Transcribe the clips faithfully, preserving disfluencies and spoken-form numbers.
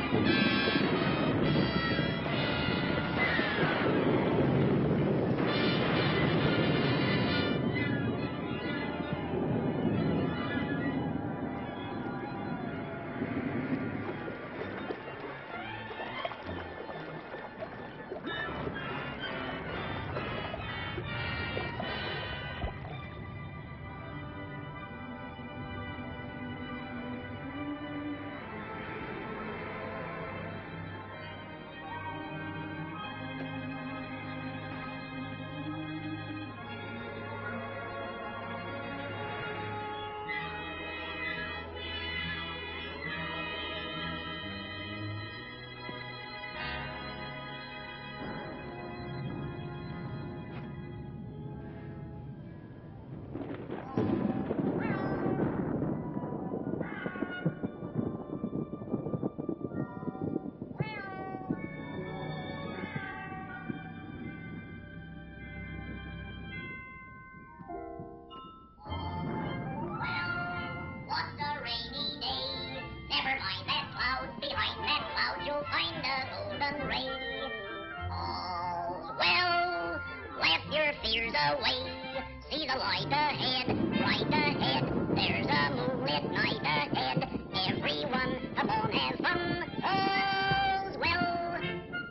Fears away, see the light ahead, right ahead, there's a moonlit night ahead, everyone, come on, have fun, all's well.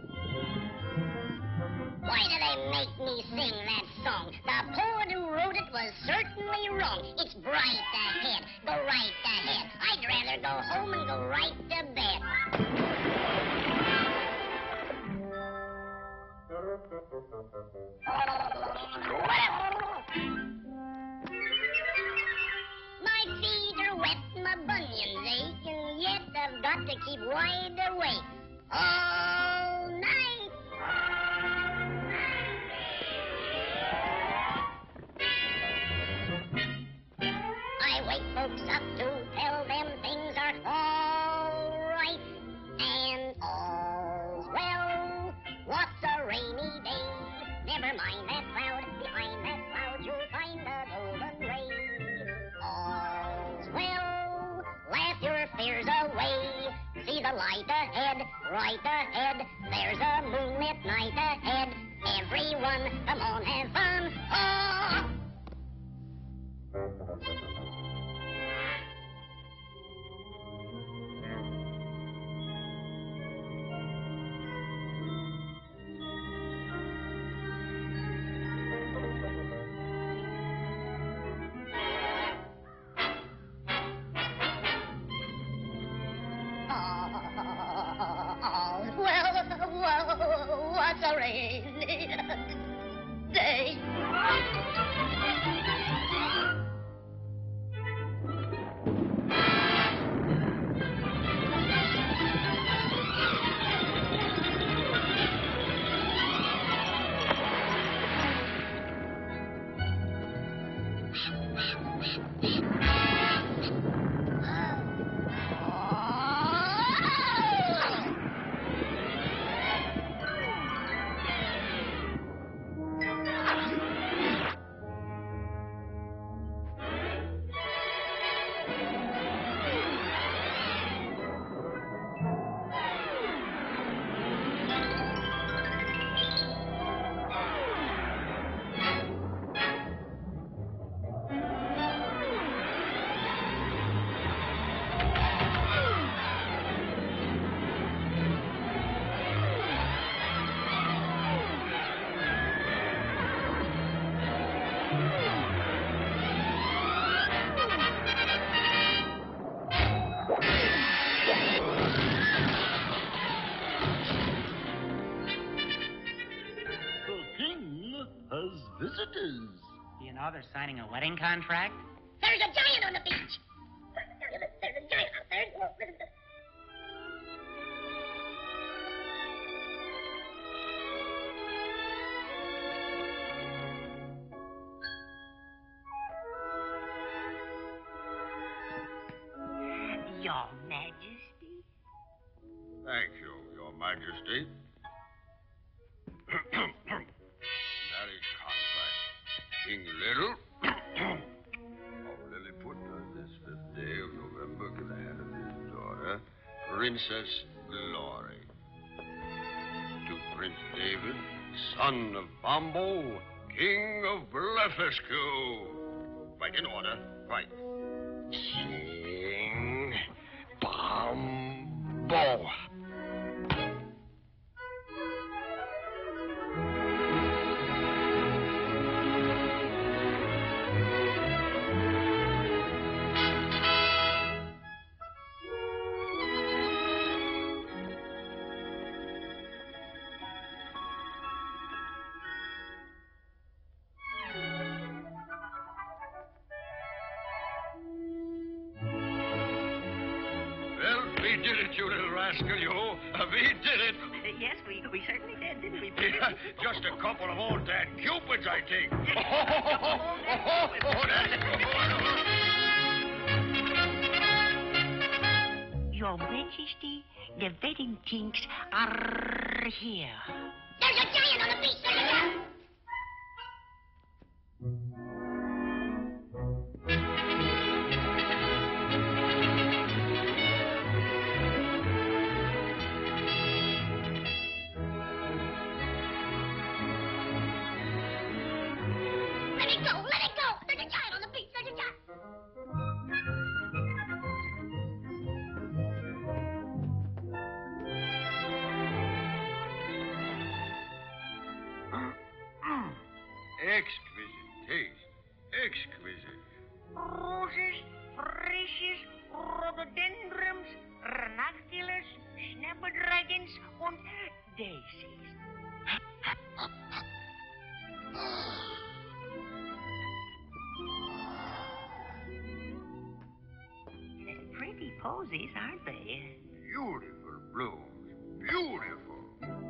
Why do they make me sing that song? The poet who wrote it was certainly wrong. It's bright ahead, go right ahead, I'd rather go home and go right to bed. My feet are wet, my bunions ache, and yet I've got to keep wide awake all night. I wake folks up to tell them things are all right and all's well. What's a rainy day? Never mind that cloud. Behind that cloud you'll find a golden ray. All's well. Laugh your fears away. See the light ahead, right ahead. There's a moonlit night ahead. Everyone, come on, have fun. Oh! What's a rainy day? Visitors. Do you know they're signing a wedding contract? There's a giant on the beach. There's a giant out there. Your Majesty. Thank you, Your Majesty. Marriage contract. King Little of Lilliput on this fifth day of November, give the hand of his daughter, Princess Gloria. David, son of Bombo, king of Blefuscu. Right, in order. Right. King Bombo. We did it, you little rascal, you. Uh, we did it. Uh, yes, we, we certainly did, didn't we? Yeah, just a couple of old dad cupids, I think. Your Majesty, the wedding kinks are here. There's a giant on the beach. There's a giant. Let it go. Let it go. There's a giant on the beach. There's a giant. Exquisite taste. Exquisite. Roses, freesies, rhododendrons, ranunculus, snapdragons, und daisies. Pretty posies, aren't they? Beautiful blooms. Beautiful.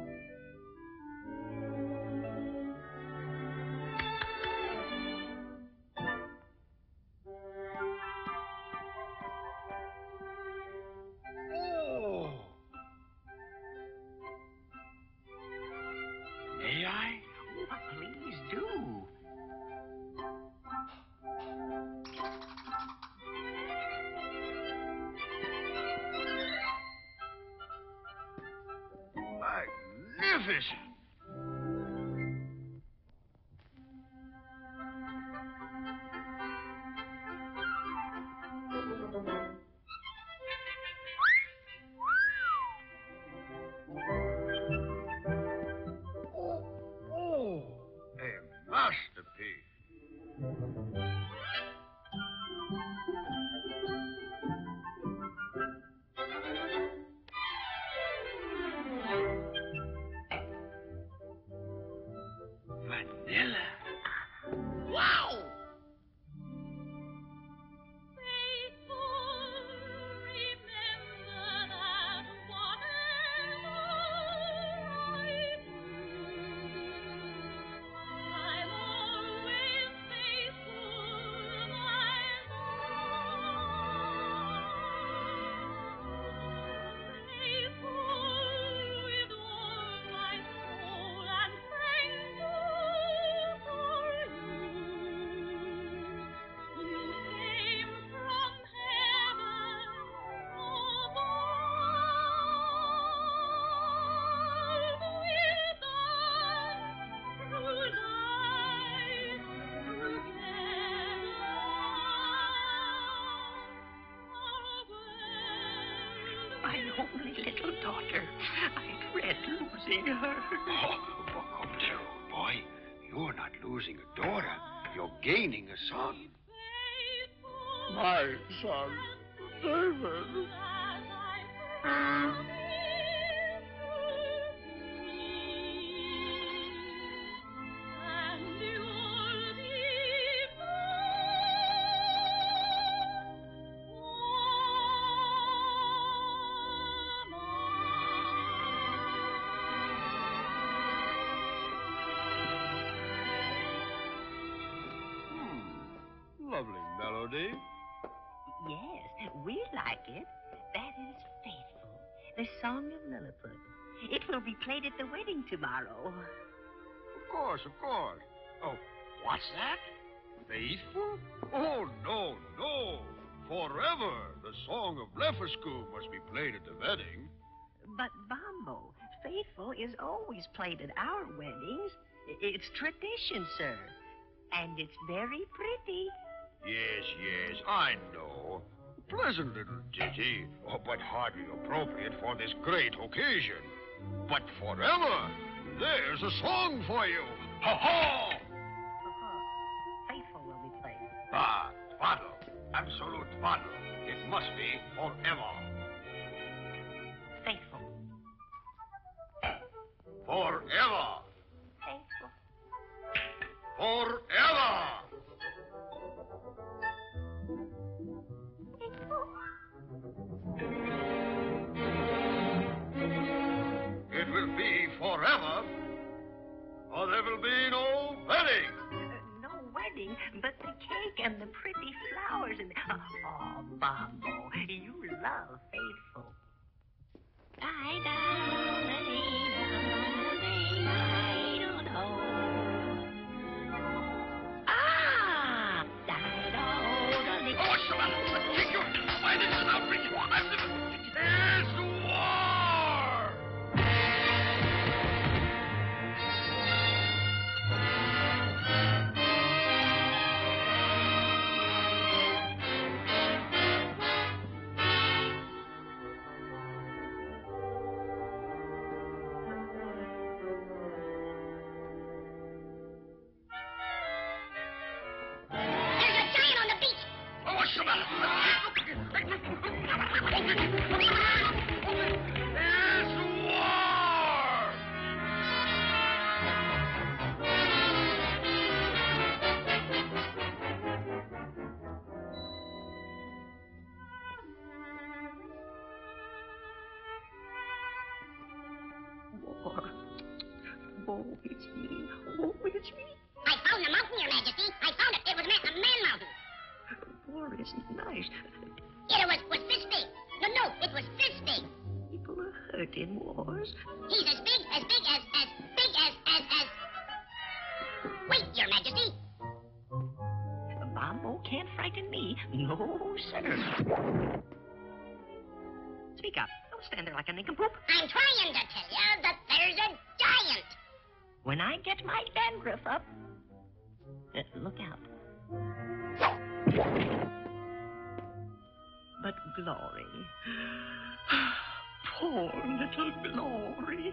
Oh. May I? Oh, please do. Magnificent. Oh, oh, a masterpiece. Vanilla. Wow! My only little daughter. I dread losing her. Oh, buck up there, old boy. You're not losing a daughter. You're gaining a son. My son, David. Hmm. Lovely melody. Yes, we like it. That is faithful. The Song of Lilliput. It will be played at the wedding tomorrow. Of course, of course. Oh, what's that? Faithful? Oh, no, no. Forever, the Song of Blefuscu must be played at the wedding. But, Bombo, Faithful is always played at our weddings. I- It's tradition, sir. And it's very pretty. Yes, yes, I know. Pleasant little ditty, oh, but hardly appropriate for this great occasion. But forever, there's a song for you. Ha-ha! Uh-huh. Faithful will be played. Ah, twaddle. Absolute twaddle. It must be forever. Faithful. Forever. Faithful. Forever. It will be forever, or there will be no wedding. Uh, no wedding, but the cake and the pretty flowers and... Oh, Bombo, you love Faithful. Ah! Oh, what's the matter? Take your... Why, this is outrageous. I'm the... There's war! There's a giant on the beach. Oh, what's the matter? There's war! War. Oh, it's me. Oh, it's me. I found the mountain, Your Majesty. I found it. It was ma- a man mountain. War is nice. It was, was this big. No, no, it was this big. People are hurt in wars. He's as big, as big as, as big as, as, as... Wait, Your Majesty. Bombo can't frighten me. No, sir. Speak up. Don't stand there like a nincompoop. I'm trying to tell you that there's a giant. When I get my dandruff up, uh, look out. But Glory, poor little Glory.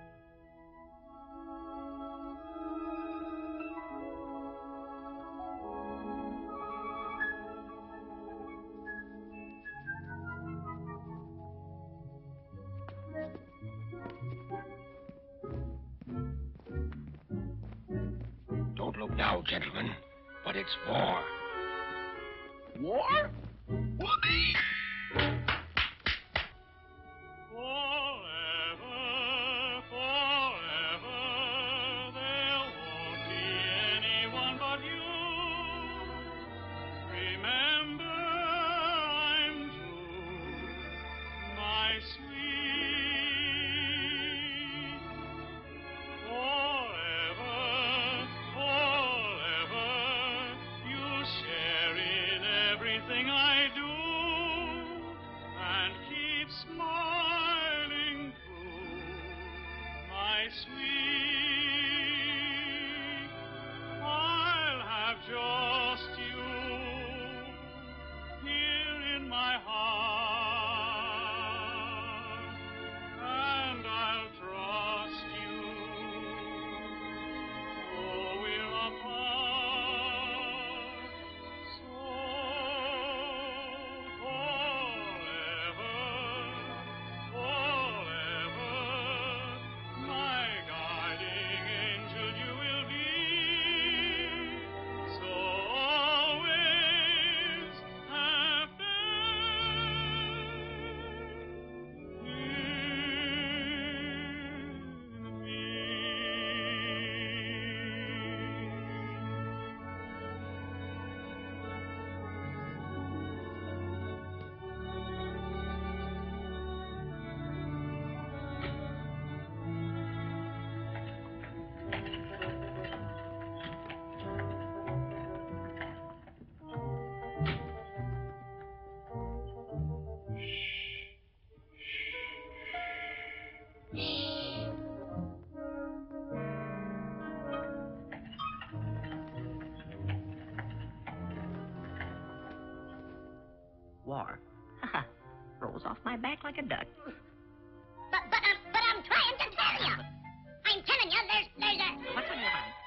Don't look now, gentlemen, but it's war. War? Whoopee! Forever, forever, there won't be anyone but you. Remember, I'm true, my sweet. Forever, forever, you share in everything I do. And keep smiling through, my sweet. I'll have just you here in my heart, and I'll trust you. Though we're apart, so forever, forever, my God. a duck. But, but, I'm, but I'm trying to tell you. I'm telling you, there's, there's a... What's on your mind?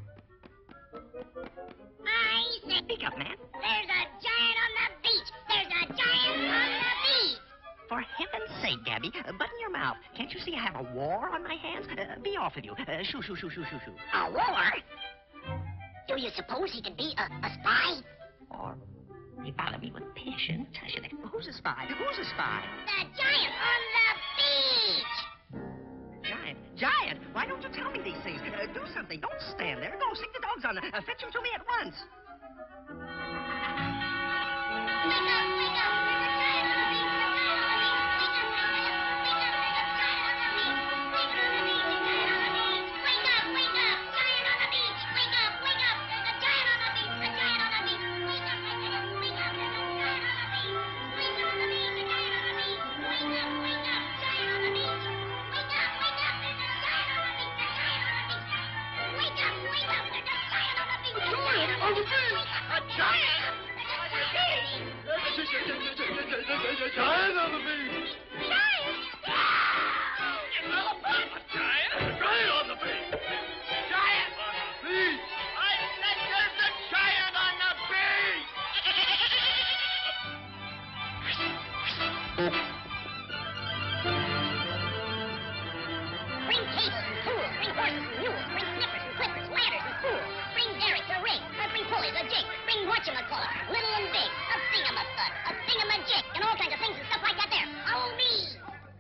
I said... Speak up, man. There's a giant on the beach. There's a giant on the beach. For heaven's sake, Gabby, uh, button your mouth. Can't you see I have a war on my hands? Uh, be off with you. Uh, shoo, shoo, shoo, shoo, shoo, shoo. A war? Do you suppose he can be a, a spy? Or he bother me with passion. Tush it. Who's a spy? Who's a spy? The giant on the beach. Giant. Giant. Why don't you tell me these things? Uh, do something. Don't stand there. Go, stick the dogs on. Uh, fetch him to me at once. Wake up, wake up. Giant on the beach! Giant! Giant? Giant on the beach! Giant on the beach! I said there's a giant on the beach! Bring cables and tools, bring horses and mules, bring snippers and clippers, ladders and spools, bring derricks, a rig, uh, bring pulleys, a jig, bring whatchamacallit, little and big, a thingamastud, a thingamajig, and all kinds of things and stuff like that there. Follow me!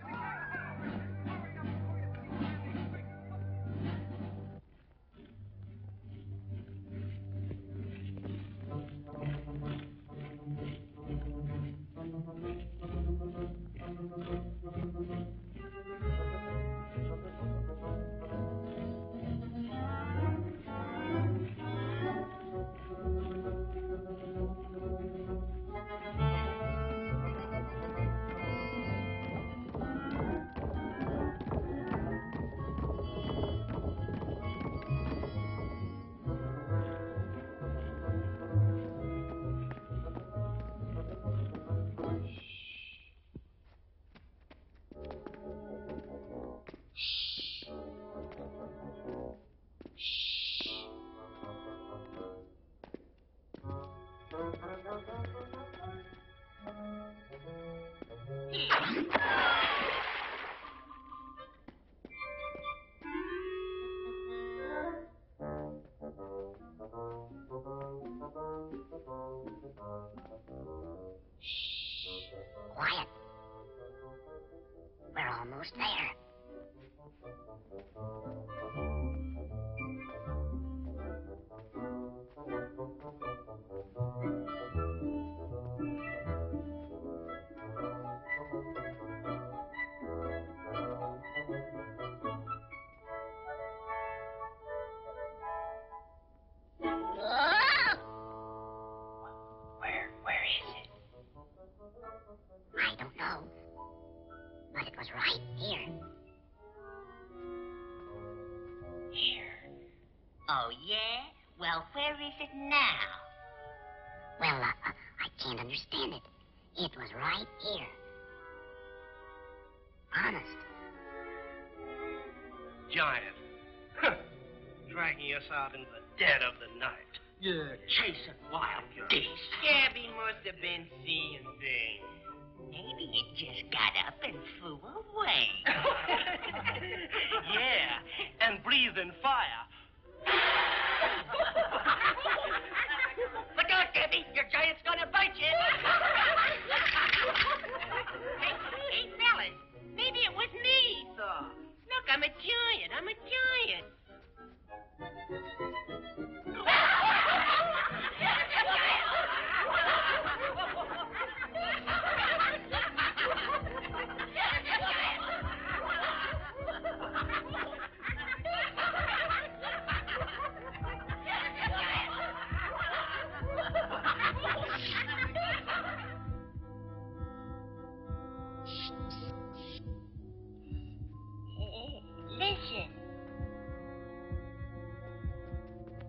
Quiet. We're almost there. Where, where is it? I don't know. But it was right here. Here. Oh, yeah? Well, where is it now? Well, uh, uh, I can't understand it. It was right here. Honest. Giant. Huh. Dragging us out in the dead of the night. Yeah, chasing wild geese. Gabby must have been seeing things. Maybe it just got up and flew away. Yeah, and breathing fire. Look out, Gabby. Your giant's gonna bite you. Hey, hey, fellas, maybe it was me he saw. Look, I'm a giant. I'm a giant. Listen.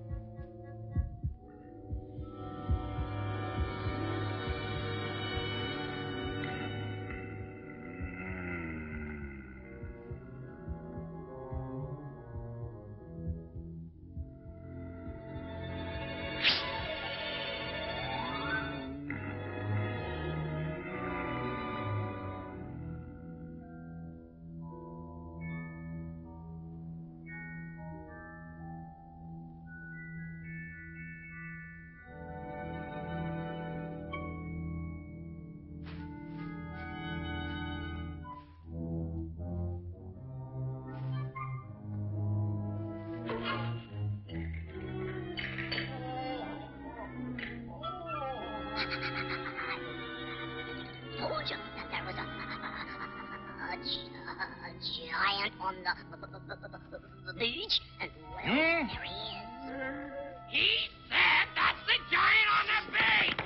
gi- giant on the beach? And well, Hmm? there he is. He said that's the giant on the beach.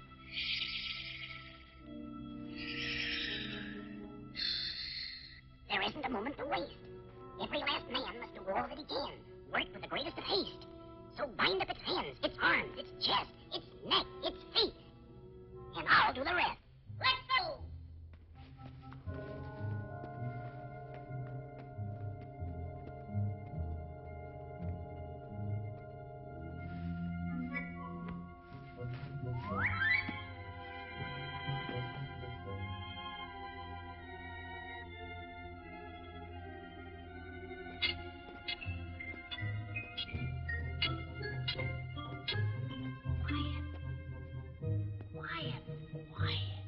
There isn't a moment to waste. Every last man must do all that he can. Work with the greatest of haste. So bind up its hands, its arms, its chest, its neck, its feet. And I'll do the rest. Let's go! Quiet. Quiet. Quiet.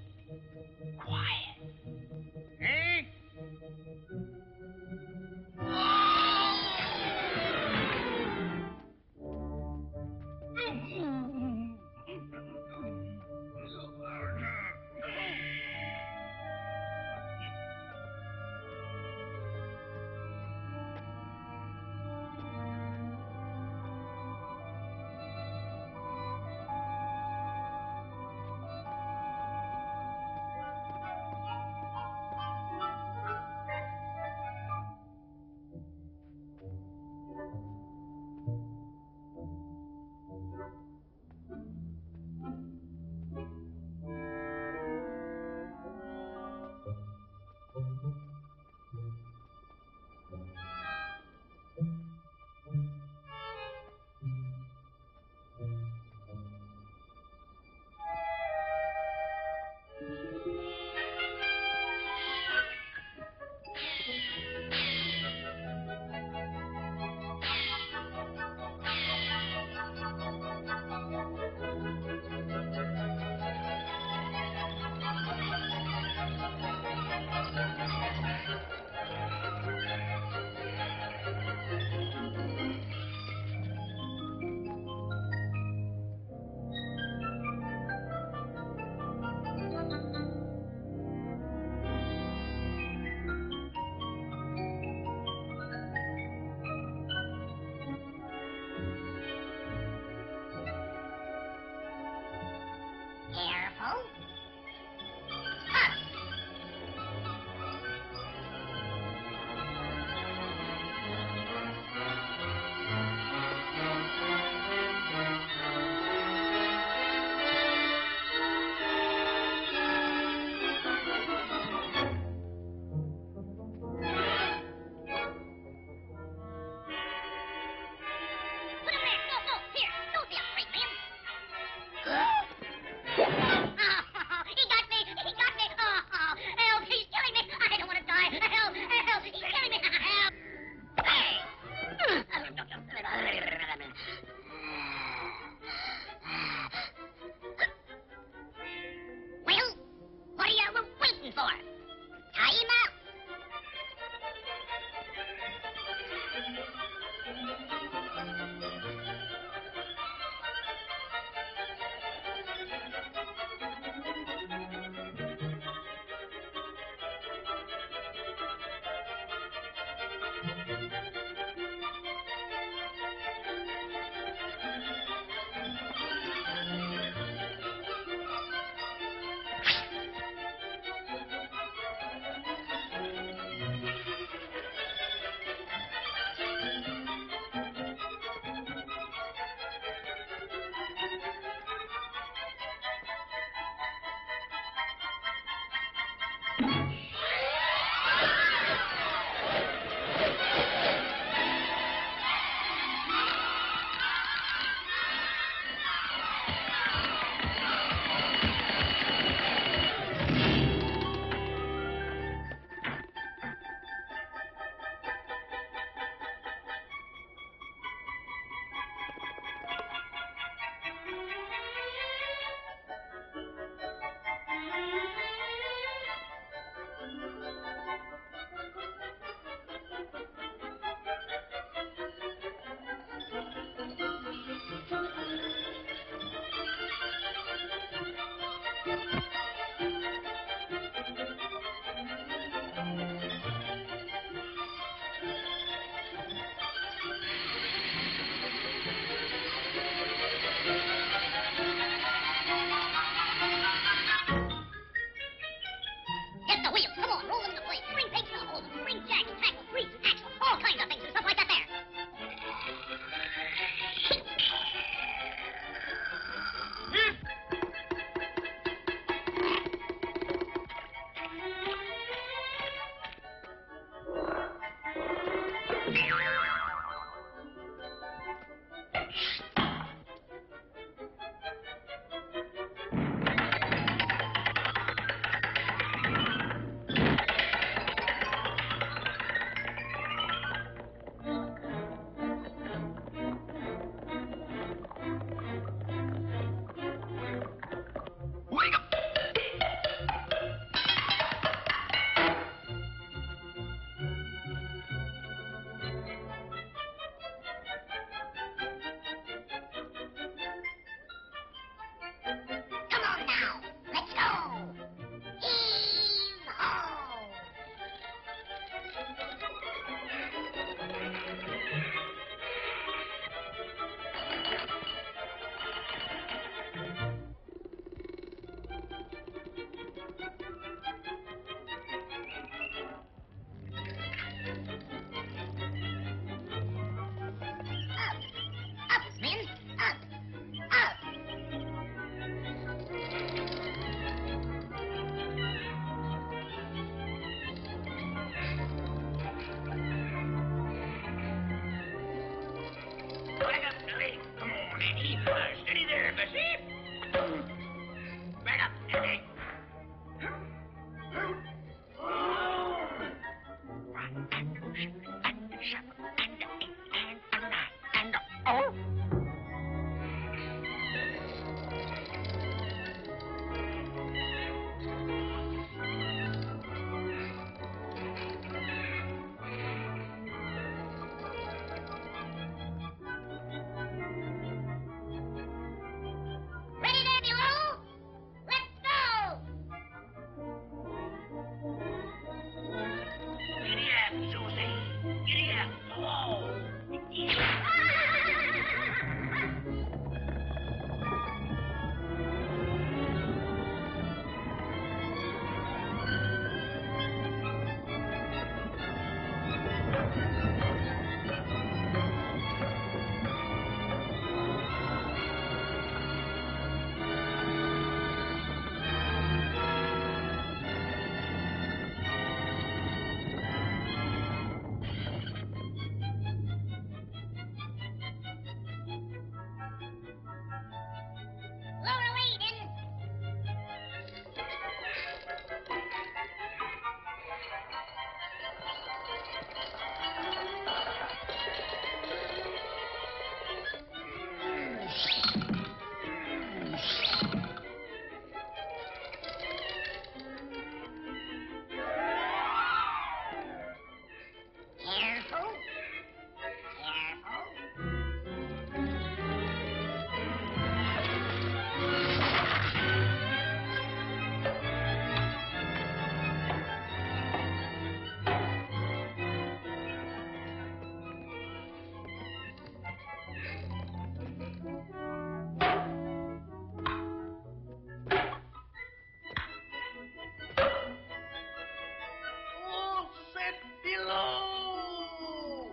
go.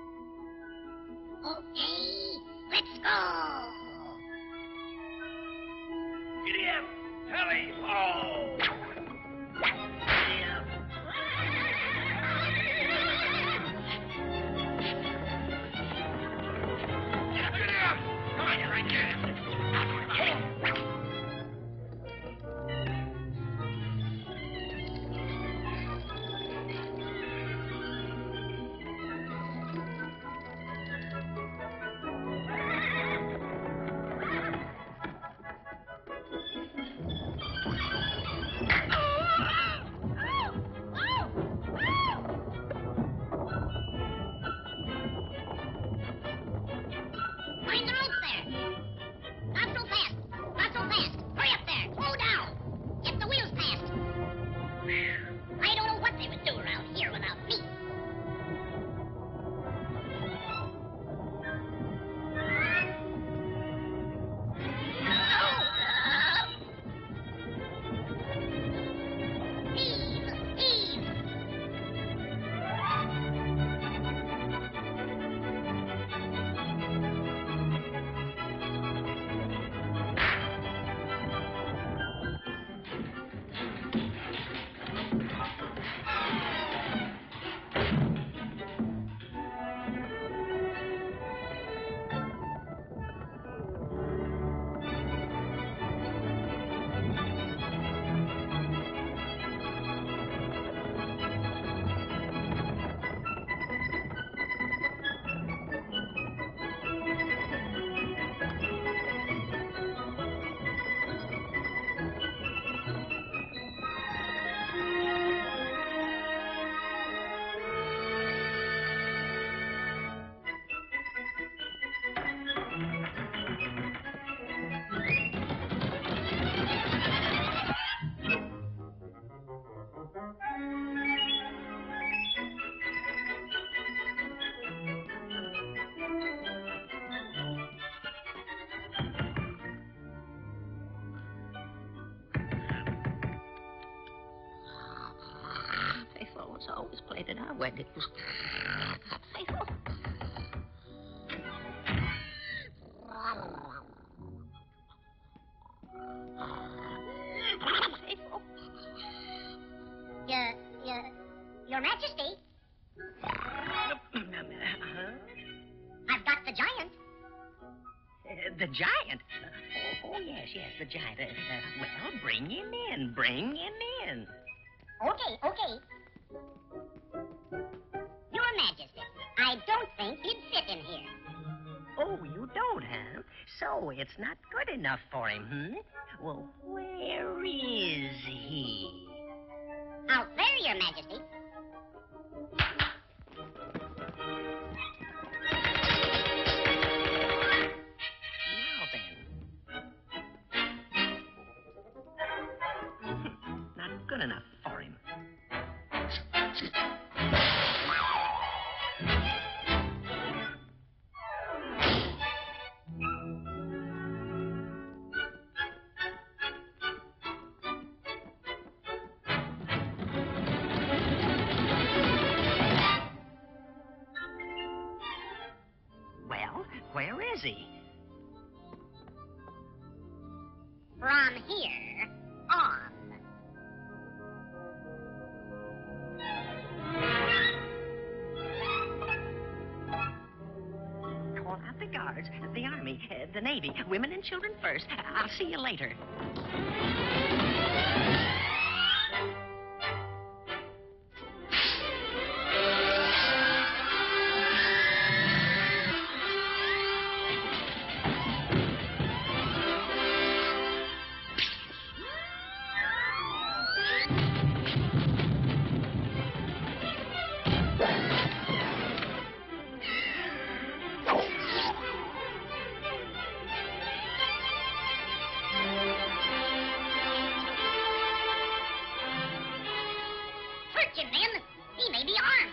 Okay, let's go. Giddy up, Tally ho. Giddy up. Come on, you right there. Find the rope there. Not so fast. Not so fast. Hurry up there. Slow down. Get the wheels past. I don't know what they would do around here without me. Heave, heave. Faithful was always played at our wedding. It was Faithful. Faithful. Your, your, your Majesty, Uh-huh. I've got the giant. Uh, the giant? Oh, oh, yes, yes, the giant. Uh, uh, well, bring him in. Bring him in. Okay, okay. Your Majesty, I don't think he'd fit in here. Oh, you don't, huh? So it's not good enough for him, hmm? Well, where is he? Out there, Your Majesty. Now then. Not good enough for him. Well, where is he? From here on. Call out the guards, the army, uh, the navy, women and children first. I'll see you later. Search him, men. He may be armed.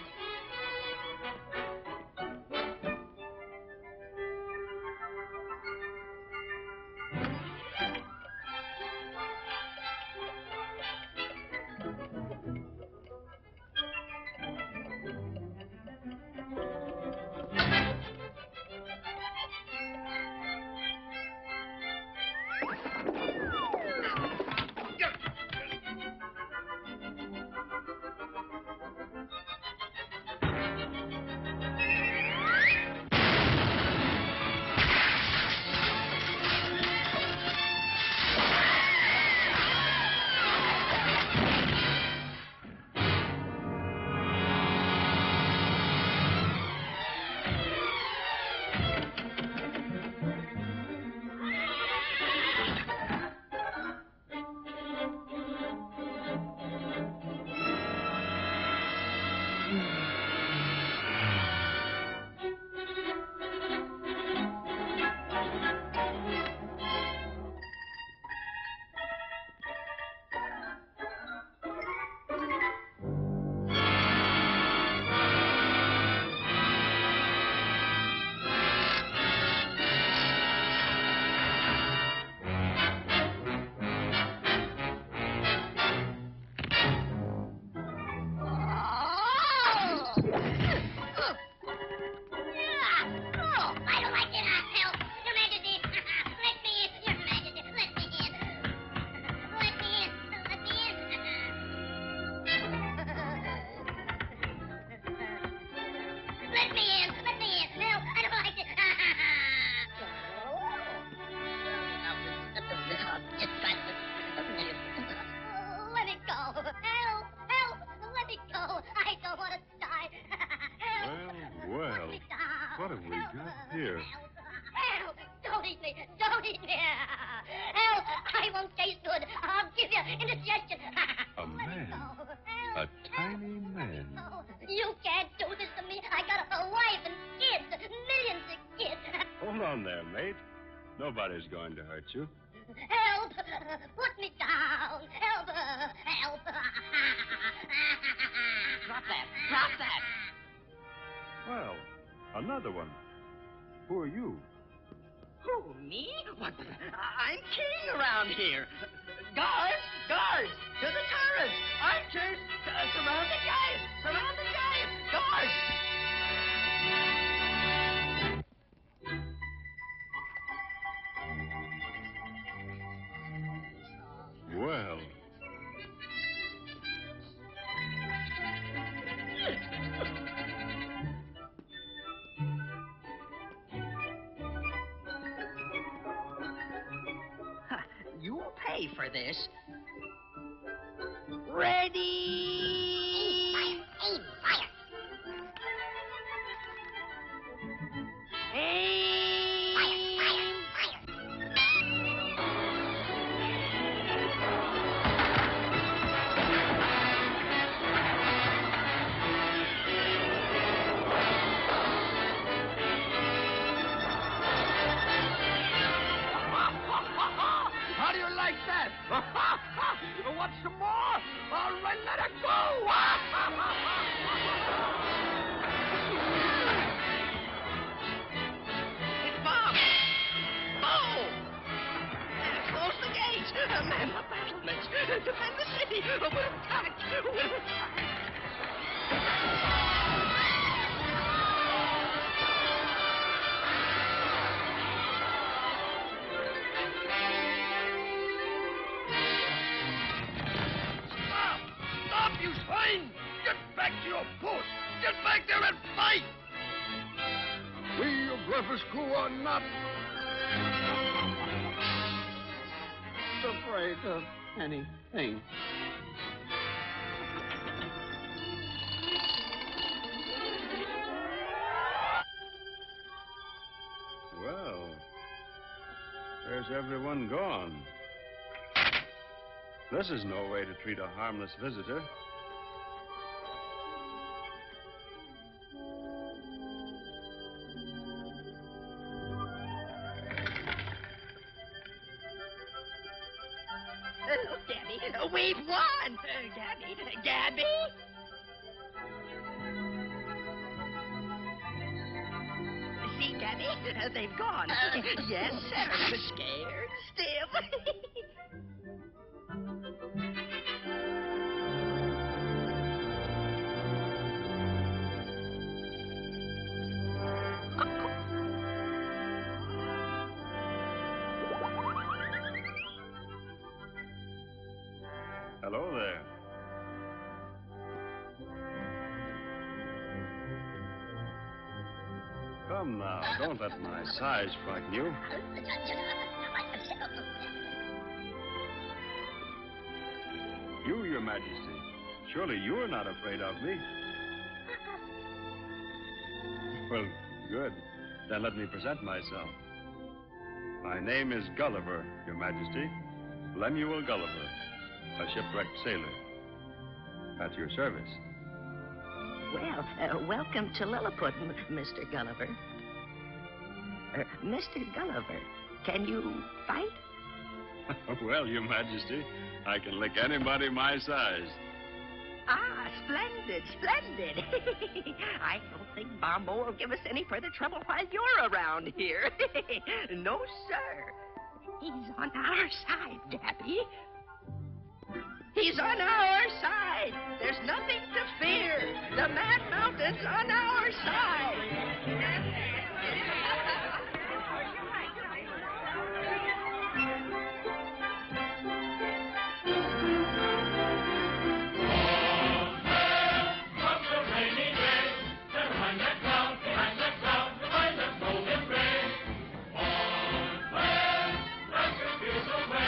no, I don't want to die. Help. Well, well. Put me down. What have we Help. got here? Help. Help. Don't eat me. Don't eat me. Help. I won't taste good. I'll give you indigestion. A man. A tiny man. Oh, you can't do this to me. I got a wife and kids. Millions of kids. Hold on there, mate. Nobody's going to hurt you. Help! Put me down! Help! Help! Drop that. Drop that. Well, another one. Who are you? Who, me? What? I'm king around here. Guards! Guards! To the turrets! Archers! Uh, surround the giant! Surround the giant! Guards! Well. You'll pay for this. Ready! Fire! Aim! Fire! Aim! Fire! Fire! Fire! How do you like that? Want some more? All right, let it go! It's Bob! Oh! Close the gates! Man the battlements! Defend the city! We're attacked! We're attacked! You swine! Get back to your post! Get back there and fight! We of Blefuscu are not Afraid of anything. Well, there's everyone gone. This is no way to treat a harmless visitor. Look, Gabby, we've won! Uh, Gabby, Gabby? See, Gabby, uh, they've gone. Yes, sir. Scared still. Hello there. Come now, don't let my size frighten you. You, Your Majesty. Surely you are not afraid of me. Well, good. Then let me present myself. My name is Gulliver, Your Majesty. Lemuel Gulliver, a shipwrecked sailor. At your service. Well, uh, welcome to Lilliput, M- Mister Gulliver. Uh, Mister Gulliver, can you fight? Well, Your Majesty, I can lick anybody my size. Ah, splendid, splendid. I don't think Bombo will give us any further trouble while you're around here. No, sir. He's on our side, Gabby. He's on our side. There's nothing to fear. The Mad Mountain's on our side.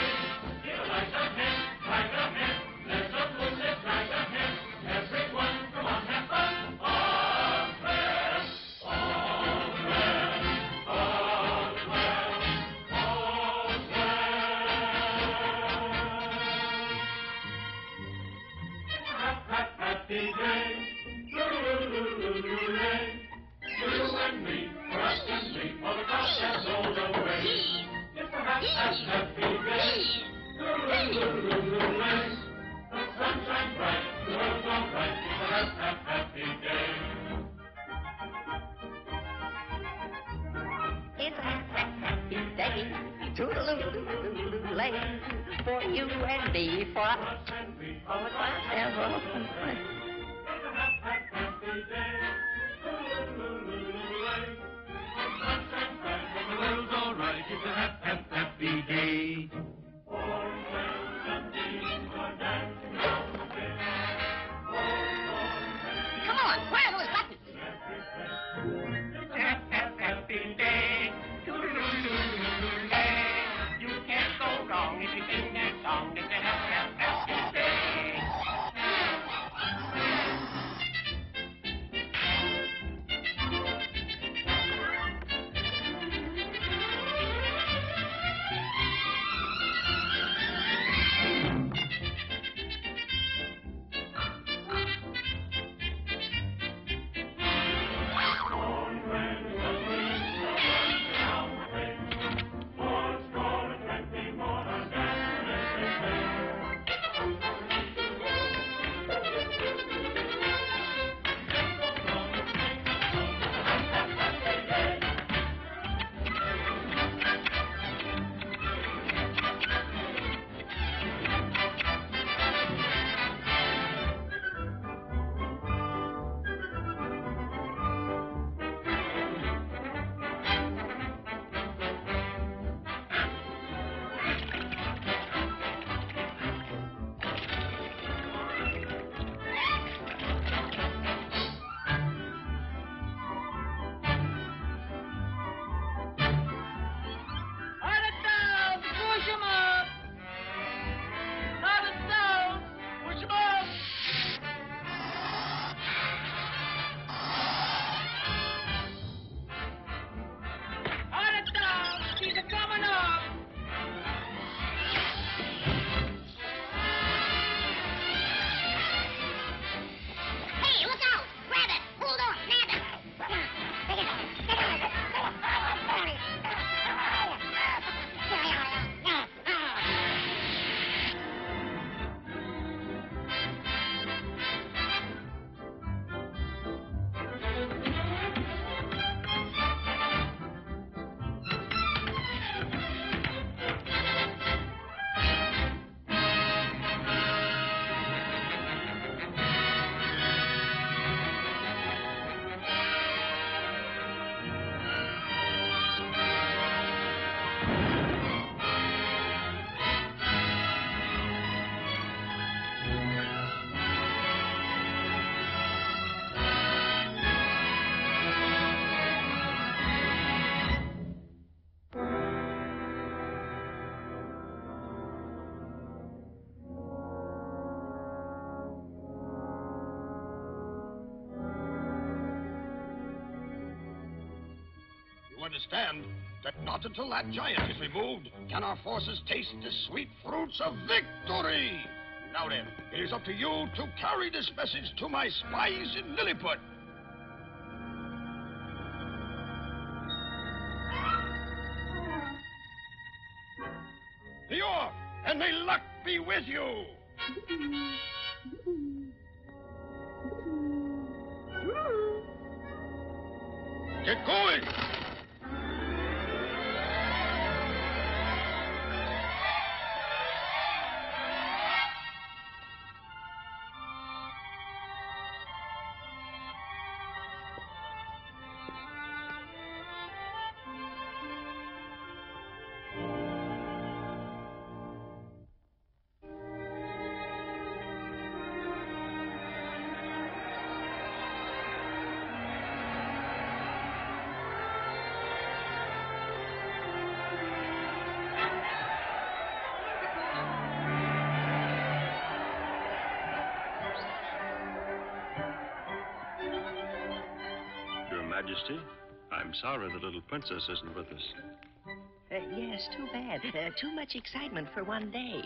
Everyone It's a happy day, toodaloo-lay, for you and me, for us, for whatever. Come on, where are those buttons? Happy day. You can't go wrong if you sing that song. It's a happy, happy day. Hey, look out! Grab it! Hold on! Nab it! You understand that not until that giant is removed can our forces taste the sweet fruits of victory. Now then, it is up to you to carry this message to my spies in Lilliput. Be off, and may luck be with you. Get going. Your Majesty, I'm sorry the little princess isn't with us. Uh, yes, too bad. Uh, too much excitement for one day.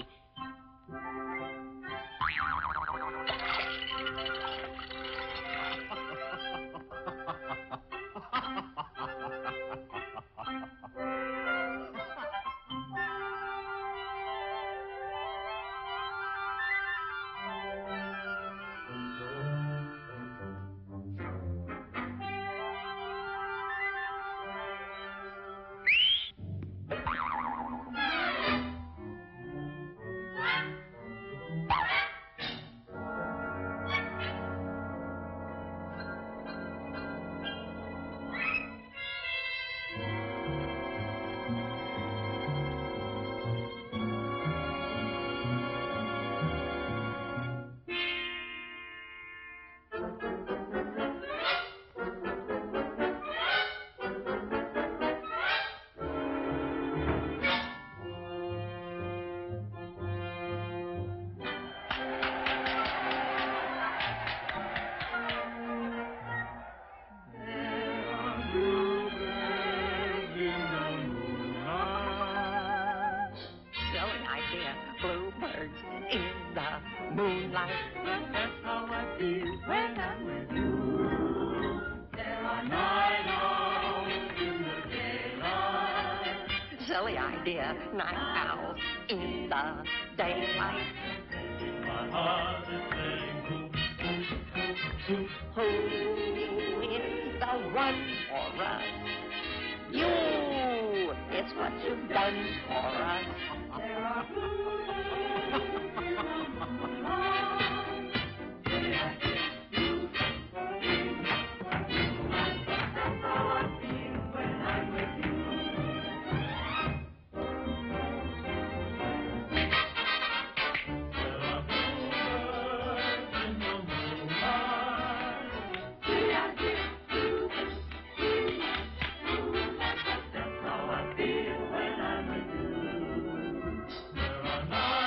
moonlight. That's how I feel when I'm with you. There are night owls in the daylight. Silly idea, night owls in the daylight. My heart is saying, who, who, who, Who is the one for us? You! It's what you've done for us. there are There are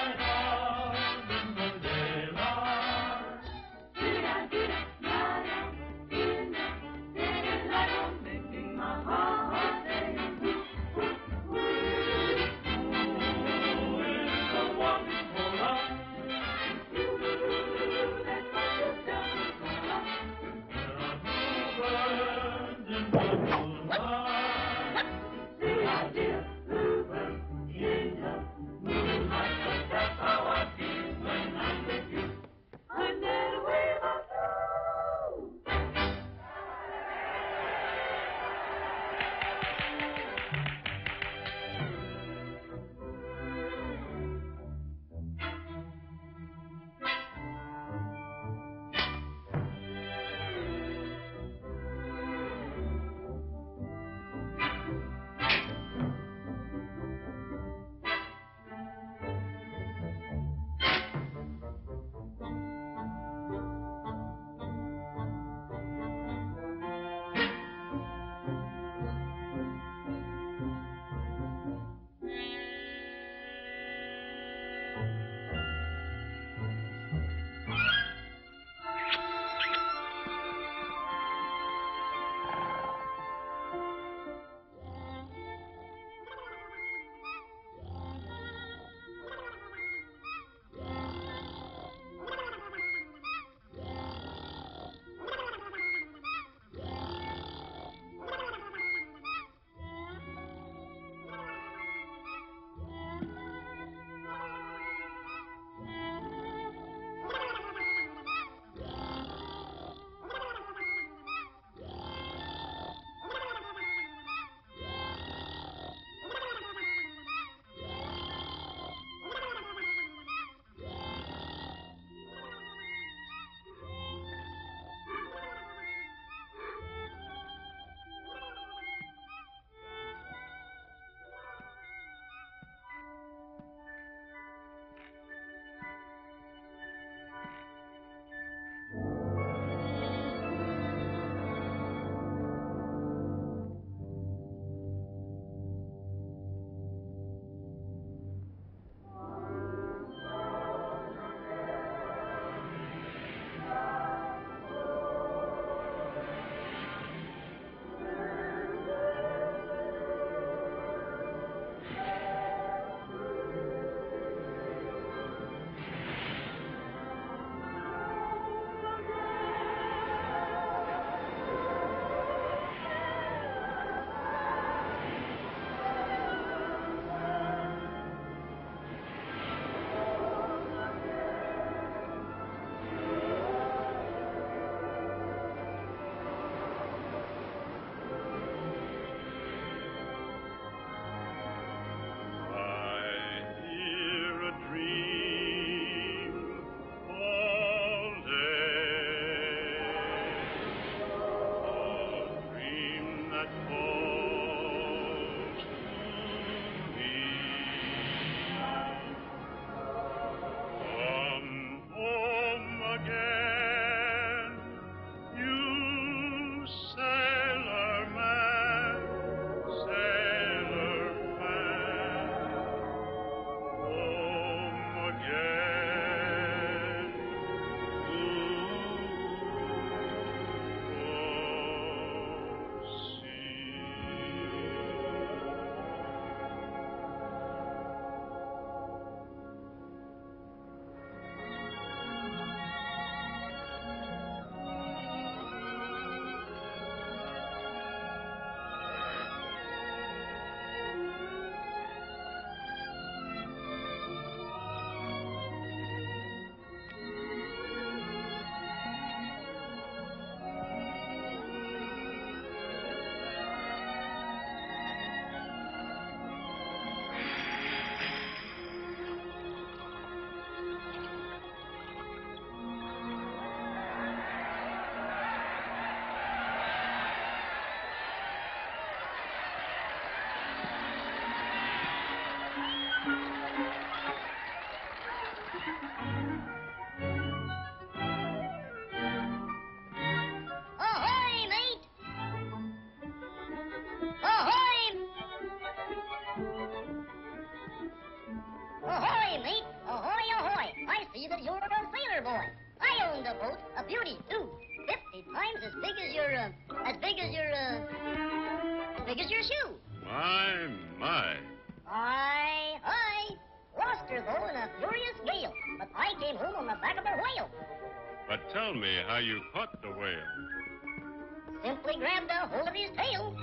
as big as your, uh, as big as your, uh, as big as your shoe. My, my. Aye, aye. Lost her, though, in a furious gale. But I came home on the back of a whale. But tell me how you caught the whale. Simply grabbed a hold of his tail.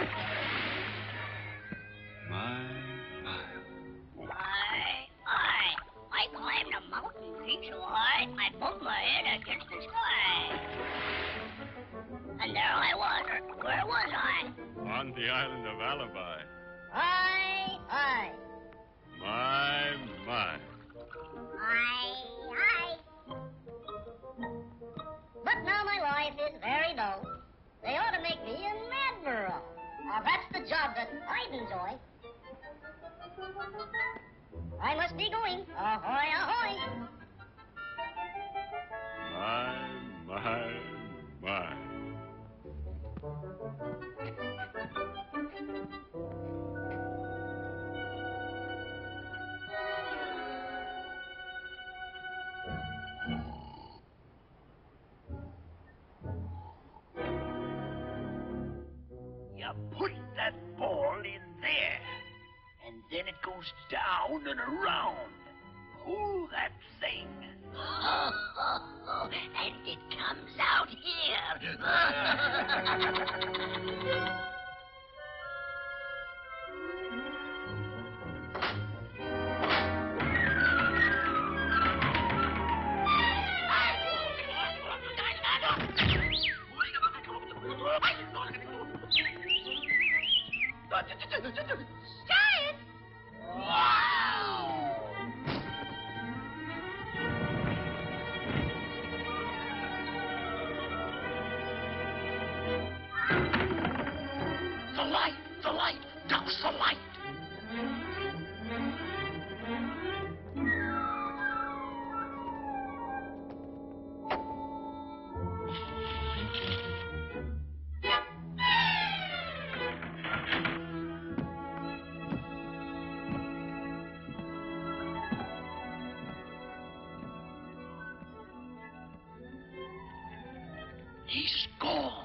My, my. Aye, aye. I climbed a mountain peak so high, I bumped my head against the sky. And there I was. Where was I? On the island of Alibi. Aye, aye. My, my. Aye, aye. But now my life is very dull. They ought to make me an admiral. Now that's the job that I'd enjoy. I must be going. Ahoy, ahoy. My, my, my. You put that ball in there, and then it goes down and around. Pull that thing. Oh, oh, oh, and it comes out here. Giant! Wow! The light, the light, douse the light. He's gone.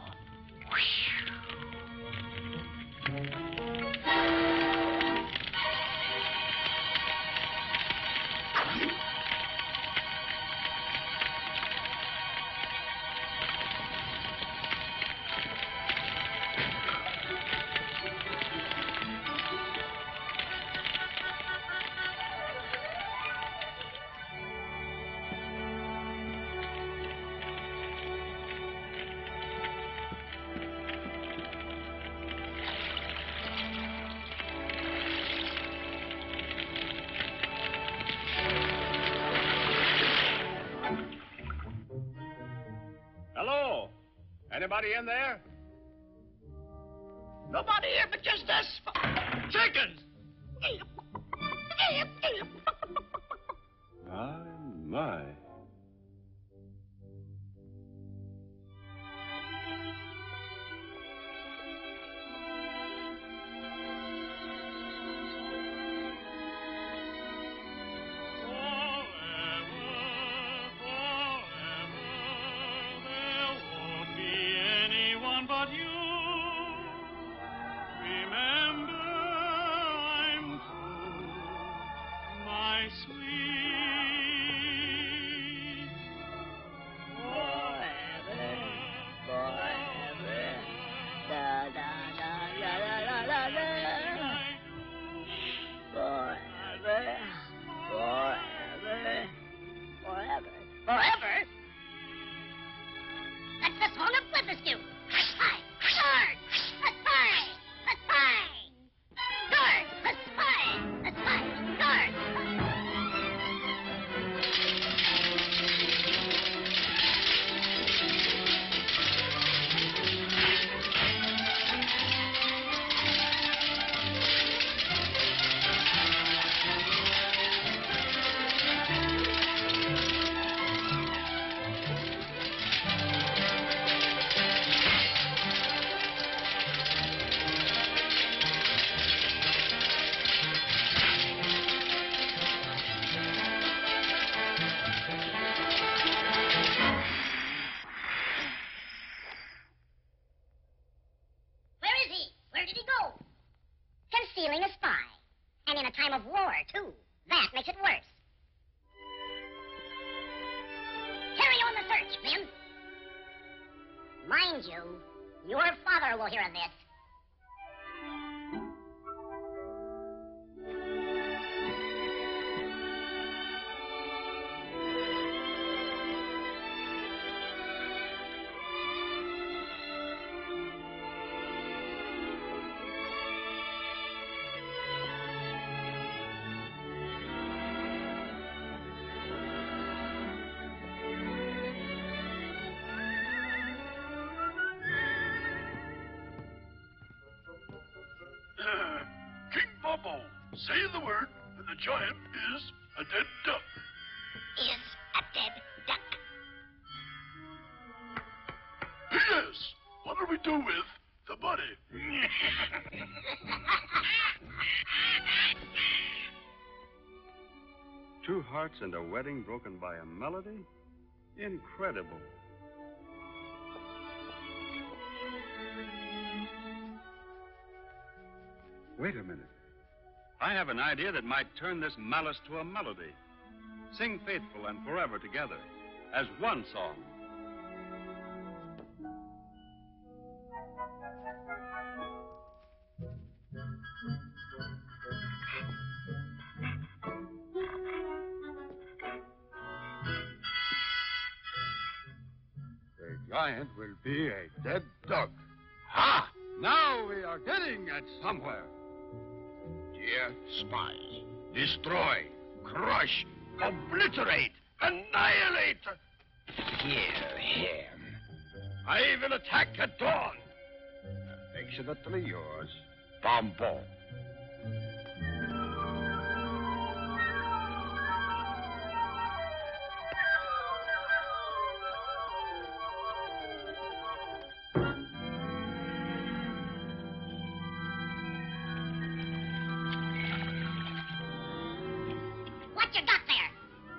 Hello? Anybody in there? Nobody here but just us. Chickens! My, my. Forever? That's the song of Blitheskew. Hi, guard! Hi, hi! Guard! Hi, hi! Guard! stealing a spy. And in a time of war, too. That makes it worse. Carry on the search, Clem. Mind you, your father will hear of this. Say the word, and the giant is a dead duck. Is a dead duck. Yes. What do we do with the body? Two hearts and a wedding broken by a melody? Incredible. Wait a minute. I have an idea that might turn this malice to a melody. Sing faithful and forever together as one song. The giant will be a dead duck. Ha! Now we are getting at somewhere. Dear spies, destroy, crush, obliterate, annihilate. Hear him. I will attack at dawn. Affectionately yours, Bombo. What you got there?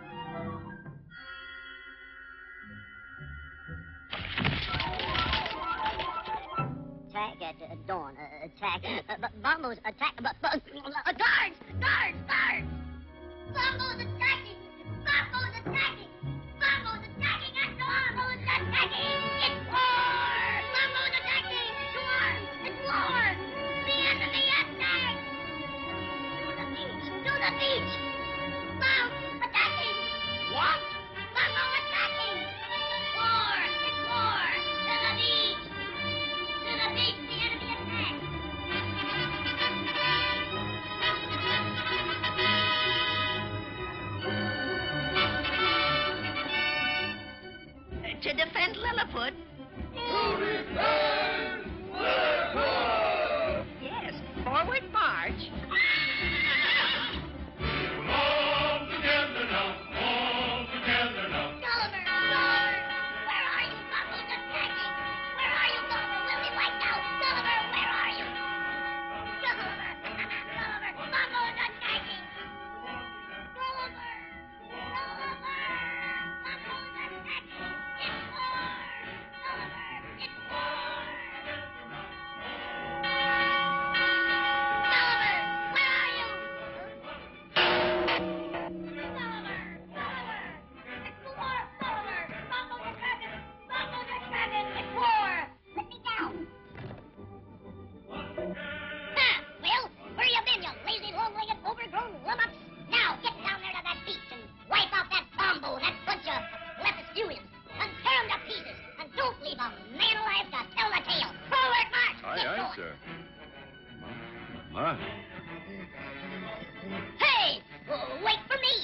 Attack at uh, dawn. Uh, attack. Uh, b- Bombo's attack. B- b- uh, guards! Guards! Guards! Bombo's attacking! Bombo's attacking! Bombo's attacking at dawn! Bombo's attacking! It's war! Bombo's attacking! It's war! It's war! The enemy attack! To the beach! To the beach! Bomb attacking! What? Bombo attacking! War! It's war! To the beach! To the beach! The enemy attack! To defend Lilliput. Yes, forward march. All together now, all together now. Gulliver! Gulliver! Where are you? Bombo's attacking! Where are you, Gulliver? We'll be wiped out! Gulliver, where are you? Gulliver! Gulliver! Bombo's attacking! Gulliver! Gulliver! Bombo's attacking! It's war! Gulliver! It's war! Gulliver! Where are you? Gulliver! Gulliver! It's the war, Gulliver! Bombo's attacking! Bombo's attacking! It's war! Let me down! Ah, well, where you been, you lazy, long-legged, overgrown lummox? Now, get down there to that beach and wipe out that Bombo, that bunch of Lepidurians, and tear 'em to pieces, and don't leave a man alive to tell the tale. Forward march! Aye, Get aye, going. sir. My. Hey! w- Wait for me!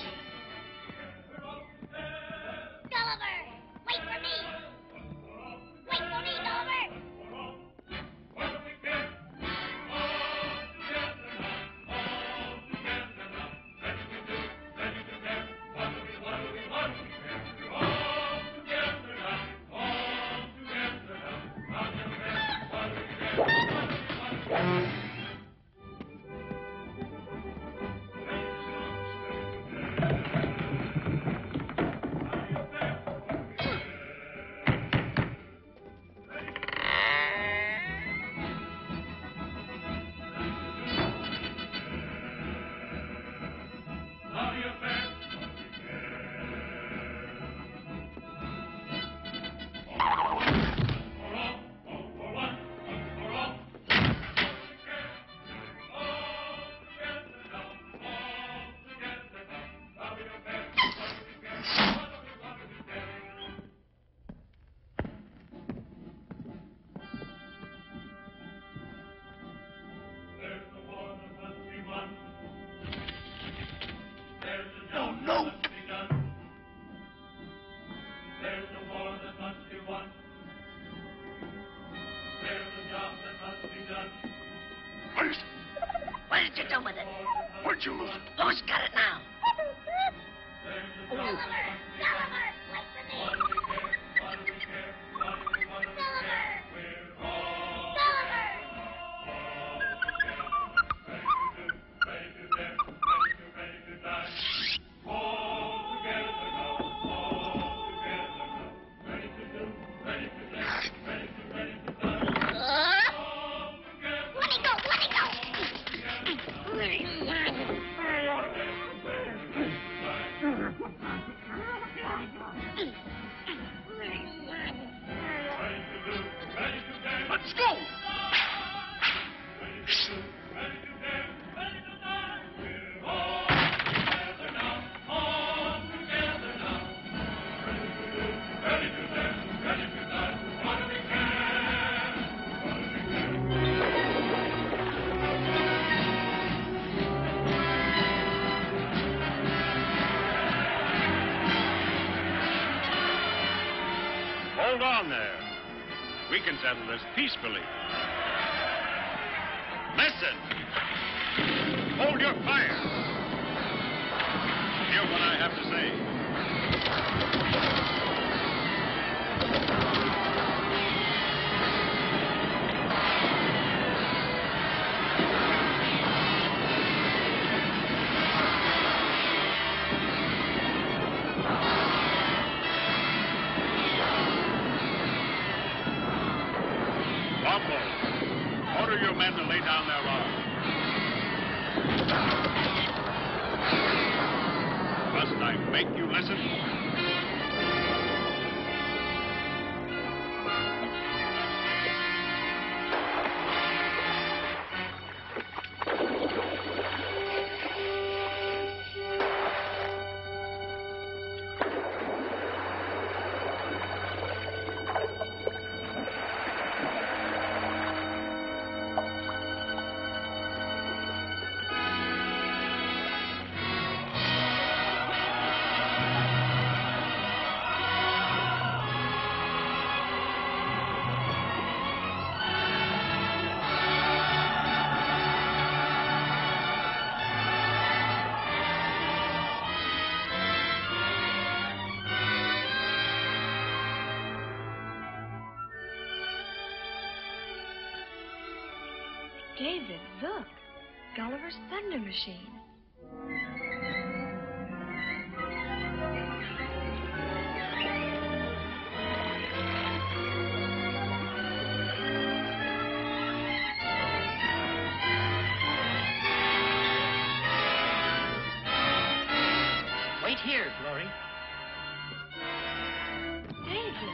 Gulliver! Wait for me! Wait for me, Gulliver! Where's What did you do with it? Where'd you lose it? Who's got it now? Gulliver! Gulliver! Wait for me! Let's go! Hold on there. We can settle this peacefully. Listen. Hold your fire. Hear what I have to say. Bumbo, order your men to lay down their arms. Must I make you listen? David, look. Gulliver's Thunder Machine. Wait here, Glory. David.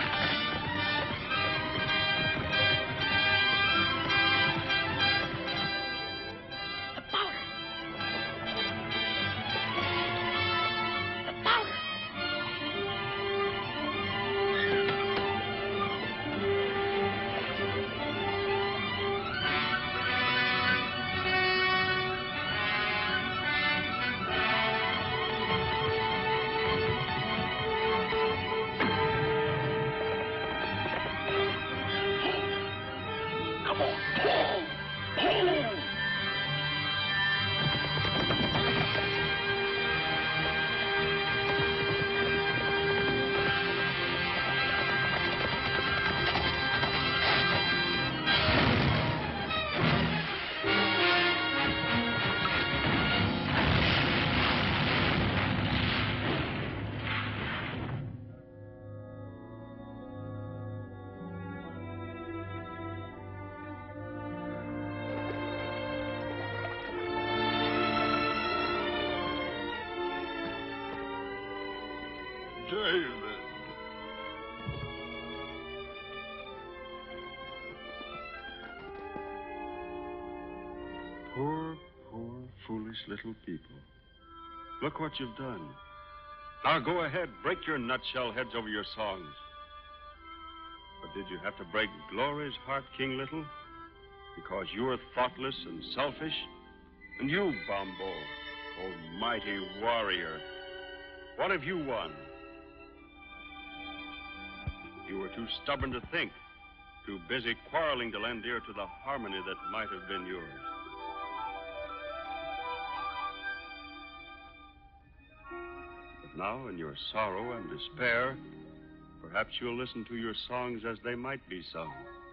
David. Poor, poor, foolish little people. Look what you've done. Now go ahead, break your nutshell heads over your songs. But did you have to break Glory's heart, King Little? Because you were thoughtless and selfish? And you, Bombo, oh mighty warrior, what have you won? You were too stubborn to think, too busy quarreling to lend ear to the harmony that might have been yours. But now, in your sorrow and despair, perhaps you'll listen to your songs as they might be sung.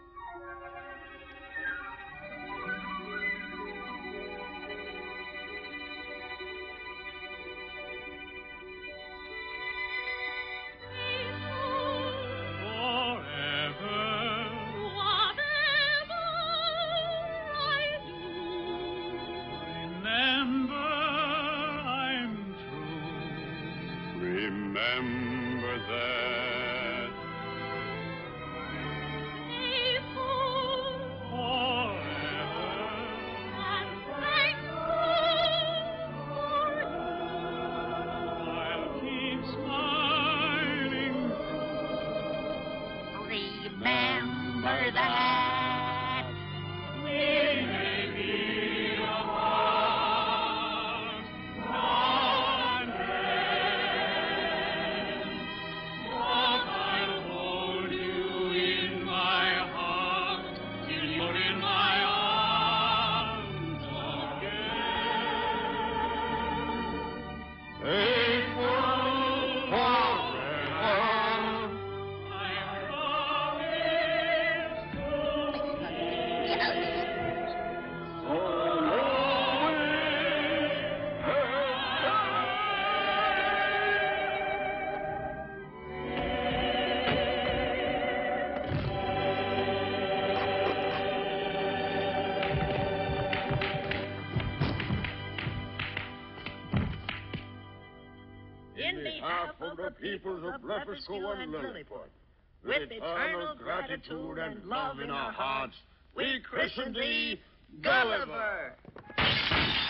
Remember that I'll keep smiling. Remember that. We may be apart, not then, but I'll hold you in my heart till you're in my arms again. Faithful forever, I promise to In behalf of the peoples of Blefuscu and Lilliput, with eternal gratitude and love in our hearts, we christen thee Gulliver.